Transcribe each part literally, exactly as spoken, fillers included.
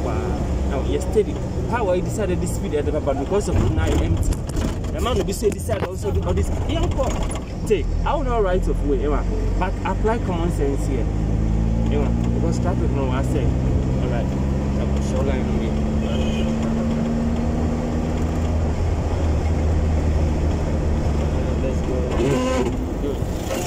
Now you're steady. How I decided this speed at the papa because of now empty. The man will be say decide also do all this. Young cop take. I will not right of way, Emma. But apply common sense here. Emma, because traffic no I say. Alright. I'm sure line on me. Let's go. Good.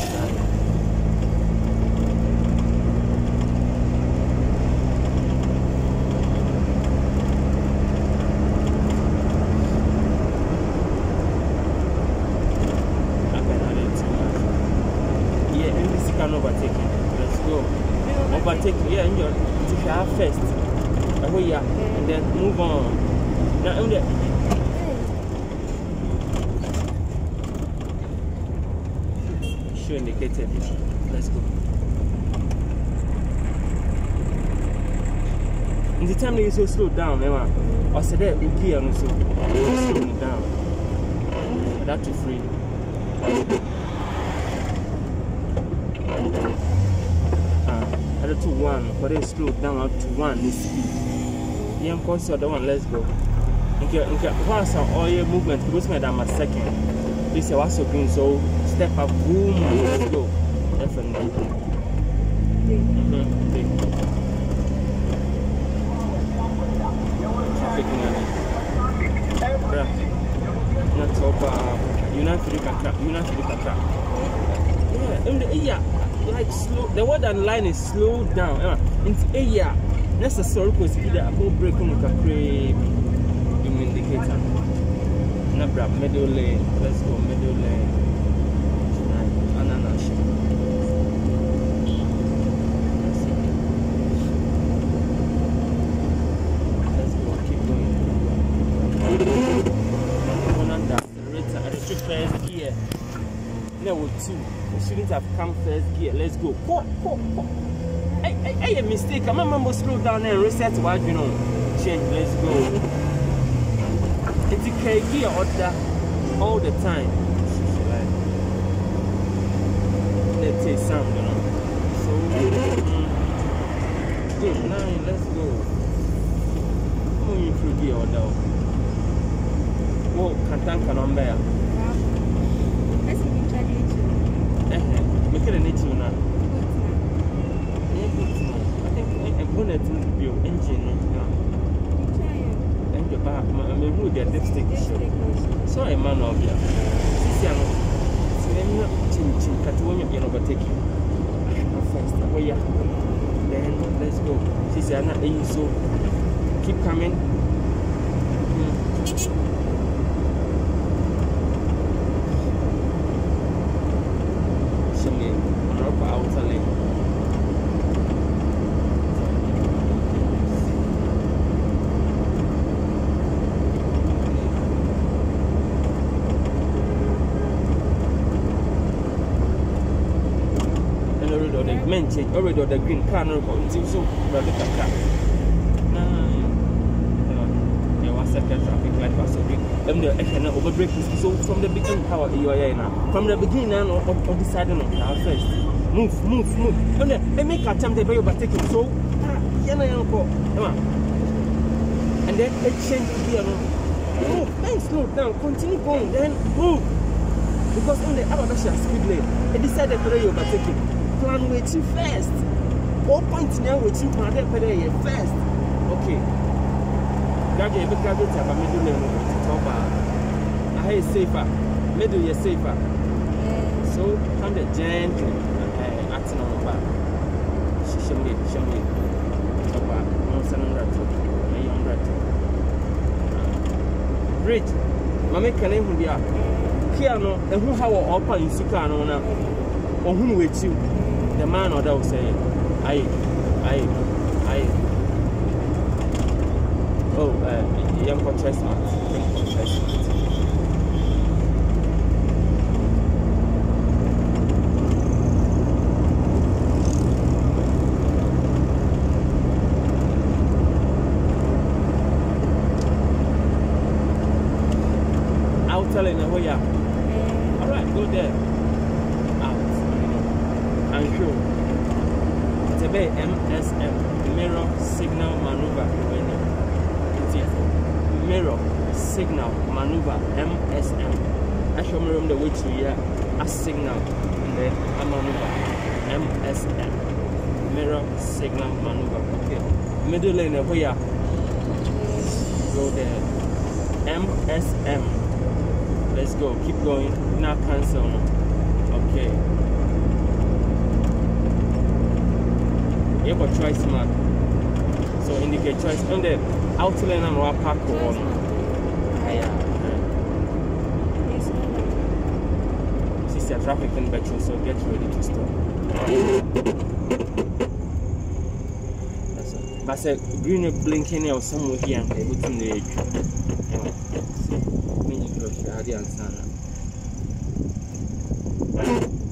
Overtake, yeah, and you're first. Oh, yeah, and then move on. Now, I'm there. Show indicated. Let's go. In the time they so slow down, Emma, I said that we gear and so slow down. That's free. To one, but they slow down up to one this speed. Yeah, of course, the other one, let's go. Okay, okay, once all your movement, because my damn a second. This is also green, so step up, boom, let's go. Definitely. Mm-hmm. Traffic in the not so far. You're not free, you're not free. Yeah, in the yeah. Like slow, the word and line is slowed down. Uh, it's a yeah, necessary because either a whole break on the crave indicator. Nabra, middle lane, let's go, middle lane. Anaji. Let's go, keep going. One and that, the accelerator at the first gear. Now two. Shouldn't have come first gear. Let's go. Ho, ho, ho. Hey, hey, hey, a mistake. I remember slow down and reset what you know. Change. Let's go. It's a K gear order all the time. Let's say sound, you know. So, um, good. Now let's go. Moving through gear order. Whoa, can't tank a number. Make it a nature now. I think I'm going to do your engine. And the back, I'm going to get lipstick. So I'm man of you. Sisiano, Sina, Chin Chin, Catuan, you're overtaking. First, oh yeah. Then let's go. Sisiana, so keep coming. Outer lane. And already the men change, already the green car no until so rather the car. Nah, there was second traffic light was so big. Them the actually over braking so from the beginning how you are now. From the beginning now on this side of our first. Move, move, move. And then they make attempt to be overtaken. So, and then they change gear. Move, then slow down, continue going, then move. Because on the other speed lane, they decided to be overtaken. Plan with you first. All points now with you, plan there first. Okay. Gage, you can get a middle lane. I hear safer. Middle, you're safer. So, come the gently. Acting on the back. She show me, show me. Top back. No son of rat. My young rat. Great. Mamma can name who they are. Kiano, and who have an upper in Sukano now. Or whom with you. The man or that will say, I, I, I. Oh, uh, young contrast man. Young contrast man. Telling her where you are. Alright, go there. Out. And show. It's a bit M S M, mirror signal maneuver. mirror signal maneuver M S M. I show me the way to here a signal and then a maneuver M S M. Mirror signal maneuver. Okay. Middle lane here. Go there. M S M. Let's go. Keep going. Now cancel. Okay. You have a choice mark. So indicate choice. And the outline and our park one. Yeah. Sister traffic in Betchu, so get ready to stop. That's it. But say green blinking or somewhere here and able to the edge. Meaning, I didn't understand that.